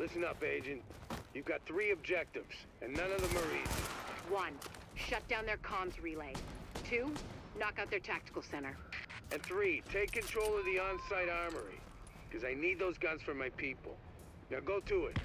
Listen up, Agent. You've got 3 objectives, and none of them are easy. 1. Shut down their comms relay. 2. Knock out their tactical center. And 3, take control of the on-site armory, because I need those guns for my people. Now go to it.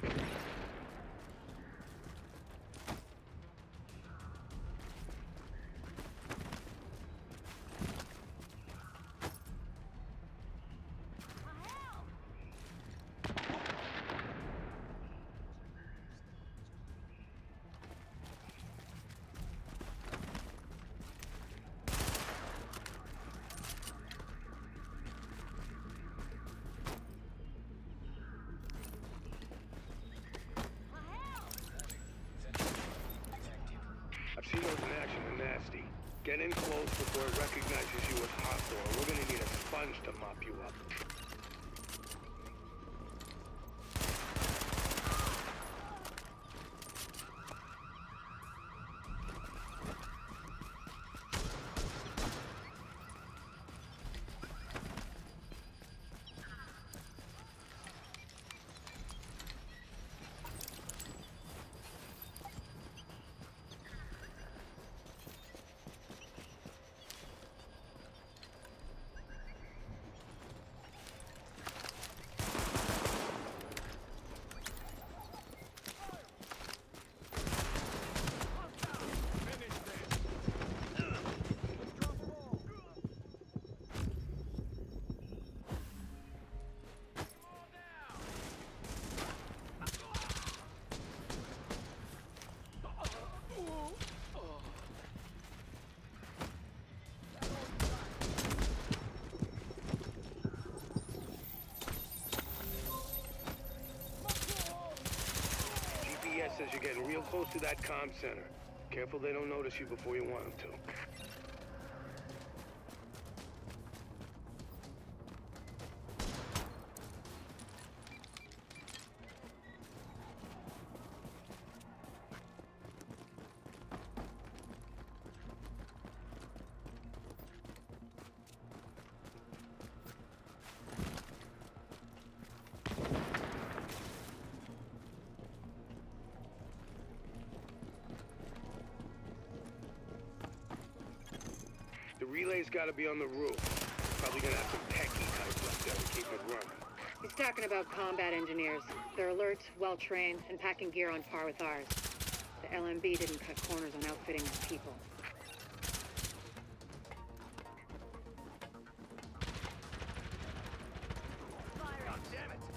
I've seen those in action, they're nasty. Get in close before it recognizes you as hostile, or we're gonna need a sponge to mop you up. GPS says you're getting real close to that comm center. Careful they don't notice you before you want them to. The relay's gotta be on the roof. Probably gonna have some techie types left there to keep it running. He's talking about combat engineers. They're alert, well-trained, and packing gear on par with ours. The LMB didn't cut corners on outfitting its people. God damn it!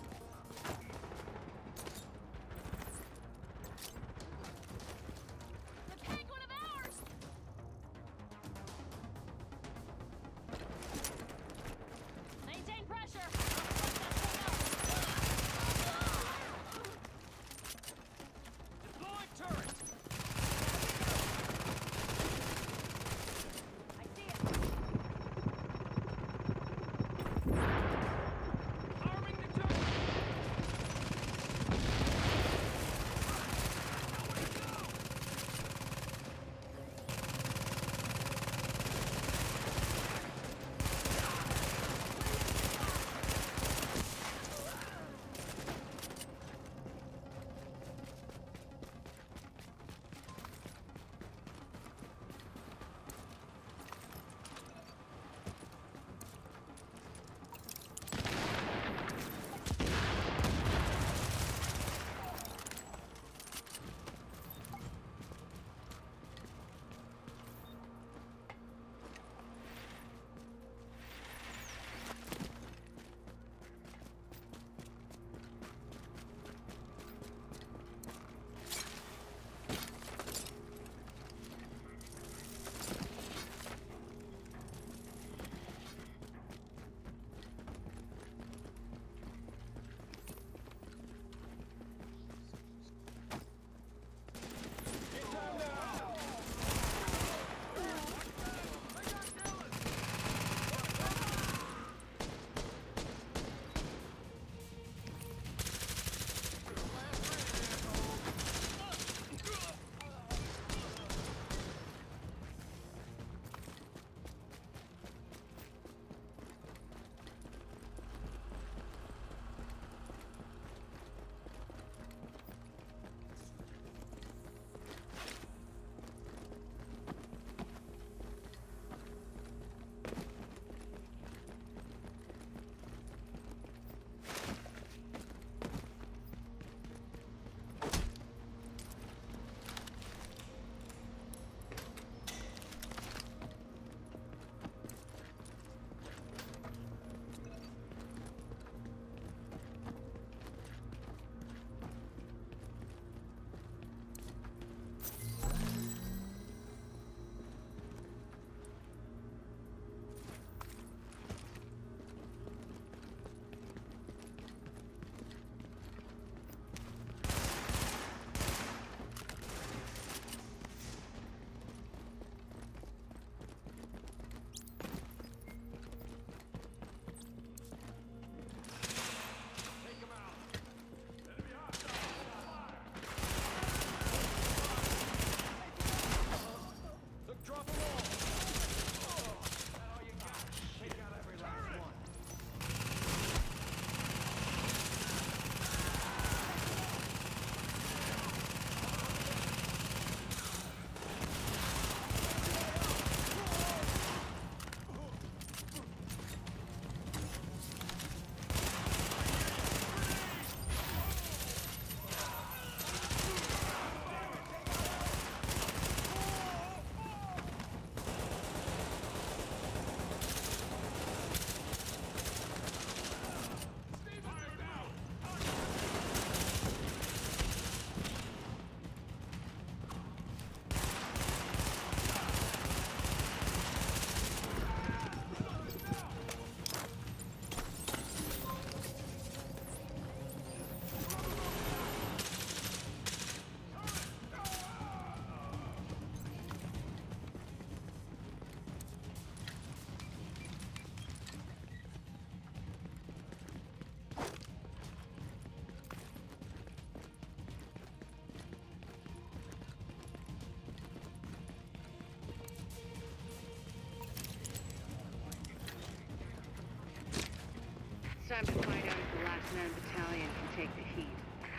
time to find out if the Last Man Battalion can take the heat.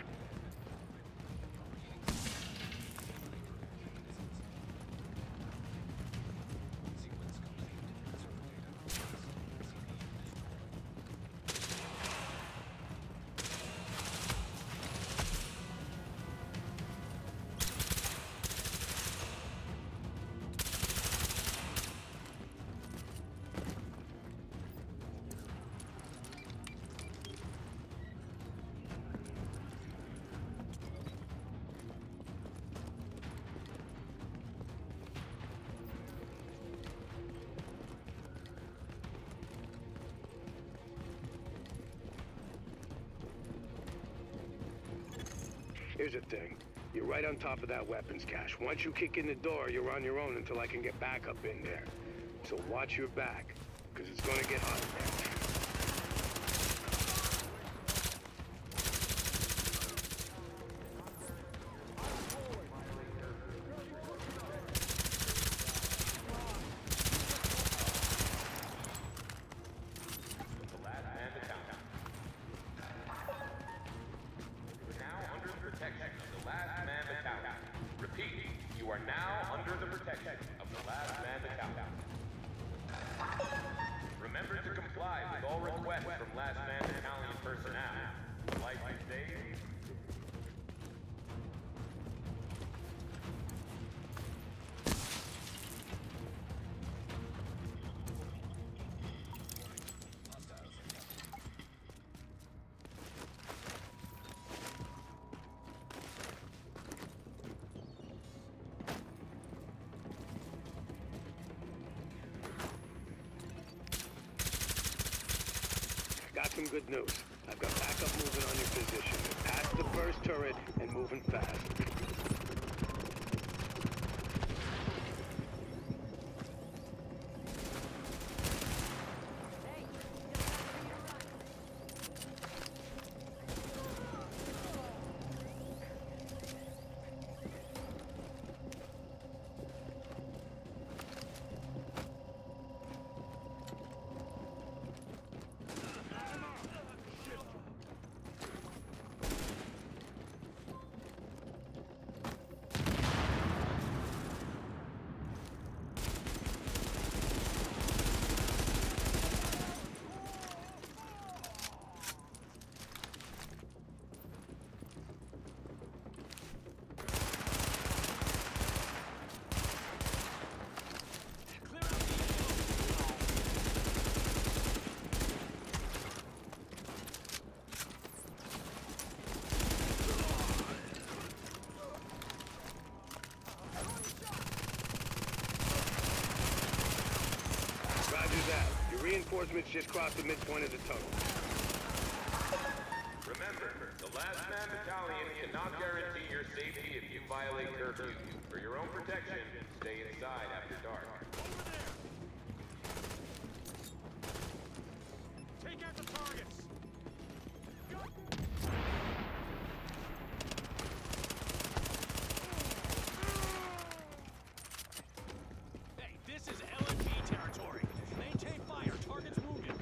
Here's the thing. You're right on top of that weapons cache. Once you kick in the door, you're on your own until I can get back up in there. So watch your back, because it's gonna get hot in there. Got some good news. I've got backup moving on your position. They're past the first turret and moving fast. Reinforcements just crossed the midpoint of the tunnel. Remember, the Last Man Battalion cannot guarantee your safety if you violate curfew. For your own protection, stay inside after dark. Take out the targets! Hey, this is LMB territory. Maintain fire. Target's wounded.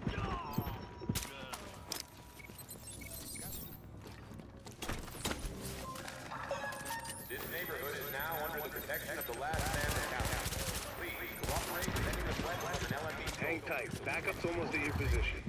This neighborhood is now under the protection of the Last Man Battalion. Please cooperate with any request from an LMB. Hang tight. Backup's almost at your position.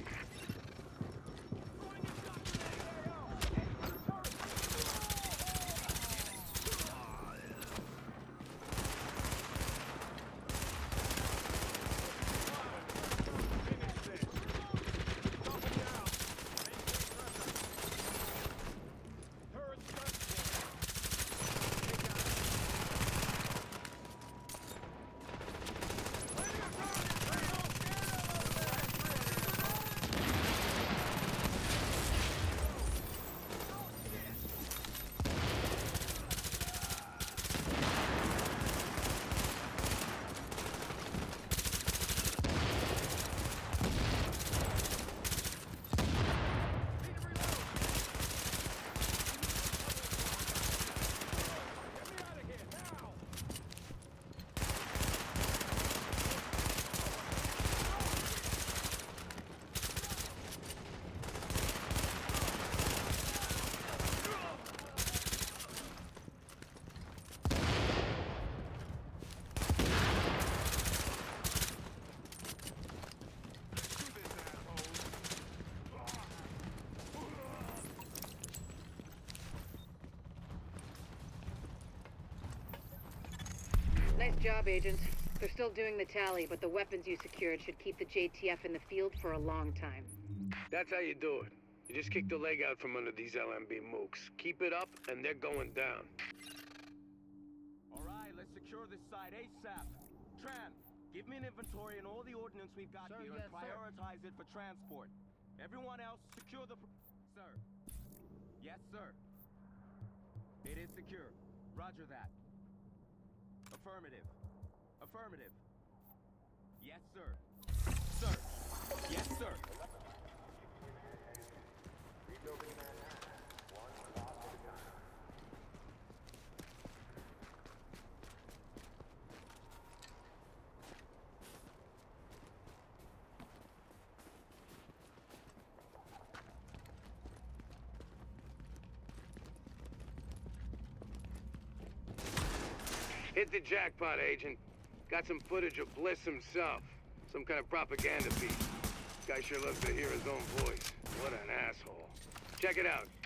job, Agent. They're still doing the tally, but the weapons you secured should keep the JTF in the field for a long time. That's how you do it. You just kick the leg out from under these LMB mooks. Keep it up, and they're going down. All right, let's secure this site ASAP. Tran, give me an inventory and all the ordnance we've got here and prioritize it for transport. Everyone else, secure the... Sir. Yes, sir. It is secure. Roger that. Affirmative. Affirmative. Yes, sir. Sir. Yes, sir. Hit the jackpot, Agent. Got some footage of Bliss himself. Some kind of propaganda piece. Guy sure loves to hear his own voice. What an asshole. Check it out.